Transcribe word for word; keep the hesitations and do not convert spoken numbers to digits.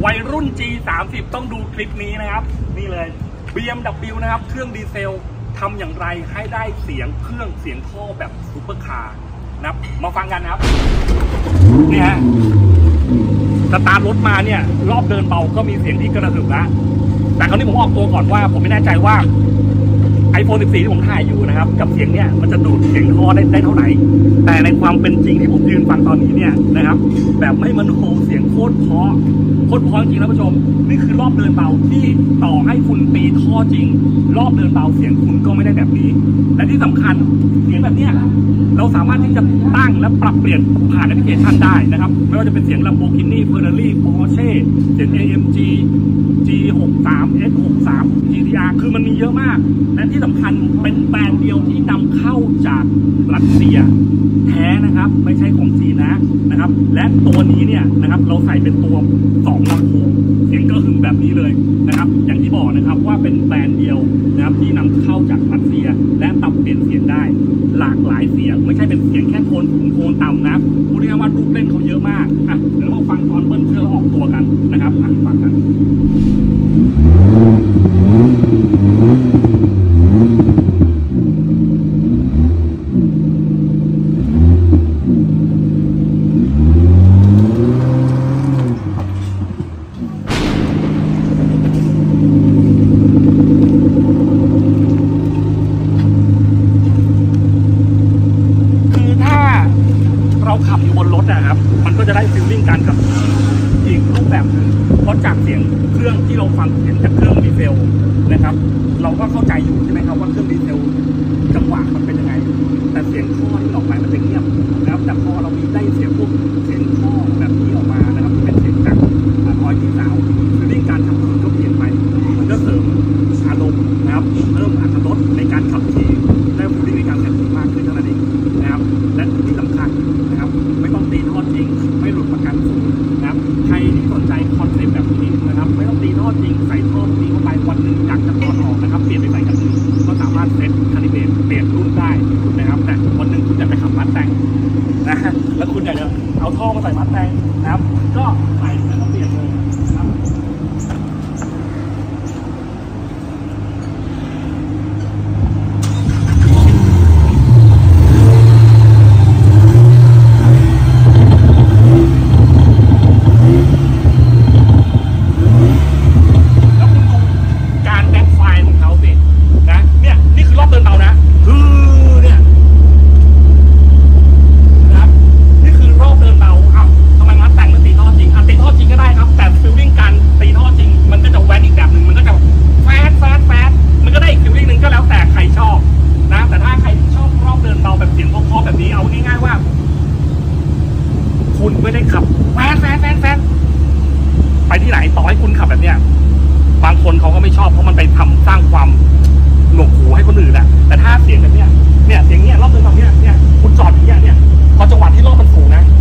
วัยรุ่น จี สามสิบ ต้องดูคลิปนี้นะครับนี่เลย บี เอ็ม ดับเบิลยู นะครับเครื่องดีเซลทำอย่างไรให้ได้เสียงเครื่องเสียงท่อแบบซุปเปอร์คาร์นะครับมาฟังกันนะครับนี่ฮะสตาร์ทรถมาเนี่ยรอบเดินเบาก็มีเสียงที่กระหึ่มแล้วแต่คราวนี้ผมออกตัวก่อนว่าผมไม่แน่ใจว่า ไอโฟน สิบสี่ ที่ผมถ่ายอยู่นะครับกับเสียงเนี่ยมันจะดูดเสียงท่อได้ได้เท่าไหร่แต่ในความเป็นจริงที่ผมยืนฟังตอนนี้เนี่ยนะครับแบบไม่มันโฮเสียงโคตรเพราะโคตรเพราะจริงๆนะผู้ชมนี่คือรอบเดินเบาที่ต่อให้คุณตีท่อจริงรอบเดินเบาเสียงคุณก็ไม่ได้แบบนี้และที่สำคัญเสียงแบบเนี้ยเราสามารถที่จะตั้งและปรับเปลี่ยนผ่านแอปพลิเคชันได้นะครับไม่ว่าจะเป็นเสียง Lamborghini Ferrari Porsche เสียง เอ เอ็ม จี จี หกสิบสาม เอส หกสิบสาม จี ที อาร์ คือมันมีเยอะมากและที่สำคัญเป็นแบรนด์เดียวที่นำเข้าจากรัสเซียแท้นะครับไม่ใช่ของจีนนะนะครับและตัวนี้เนี่ยนะครับเราใส่เป็นตัวสองลำโพงเสียงก็หึ่มแบบนี้เลยนะครับอย่างที่บอกนะครับว่าเป็นแบรนด์เดียวนะครับที่นำเข้าจากรัสเซียและปรับเปลี่ยนเสียงได้หลากหลายเสียงไม่ใช่เป็นเสียงแค่โทนสูงโทนต่ำนะพูดง่ายๆว่าลูกเล่นเขาเยอะมากอ่ะเดี๋ยวเรามาฟังตอนเบิ้ลเพื่อออกตัวกันนะครับอ่ะฟังกันเราขับอยู่บนรถนะครับมันก็จะได้ฟีลลิ่งการขับขี่อีกรูปแบบหนึ่งเพราะจากเสียงเครื่องที่เราฟังเห็นจากเครื่องดีเซลนะครับเราก็เข้าใจอยู่ใช่ไหมครับว่าเครื่องดีเซลจังหวะมันเป็นยังไงแต่เสียงท่อที่ออกไปมันจะเงียบนะครับแต่พอเรามีได้เสียงพวกเสียงท่อแบบนี้ออกมานะครับเป็นเสียงจากร้อยที่สาวฟีลลิ่งการขับขี่ก็เปลี่ยนไปมันก็เสริมอารมณ์นะครับเพิ่มอรรถรสในการขับขี่ได้ฟีลลิ่งในการขับขี่มากขึ้นเท่านั้นเองนะครับและที่สำคัญนะครับไม่ต้องตีท่อจริงไม่หลุดประกันศูนย์นะครับใครที่สนใจคอนเซ็ปต์แบบนี้นะครับไม่ต้องตีท่อจริงใส่ท่อพวกนี้เข้าไปวันหนึ่งอยากจะถอดออกนะครับเปลี่ยนไปใส่กันอื่นก็สามารถเซ็ตคาลิเบรตเปลี่ยนรุ่นได้นะครับแต่วันหนึ่งคุณอยากไปขับมัดแตงนะแล้วคุณอยากจะเอาท่อมาใส่มัดแตงนะครับก็ใส่แล้วก็เปลี่ยนเลยนะครับคุณไม่ได้ขับแฟนแฟนแฟนแฟนไปที่ไหนต่อให้คุณขับแบบเนี้ยบางคนเขาก็ไม่ชอบเพราะมันไปทำสร้างความหนวกหูให้คนอื่นอะแต่ถ้าเสียงแบบเนี้ยเนี่ยเสียงเนี้ยรอบเดินแบบเนี้ยเนี่ยคุณจอดอย่างเงี้ยเนี่ยพอจังหวะที่รอบมันสูงนะ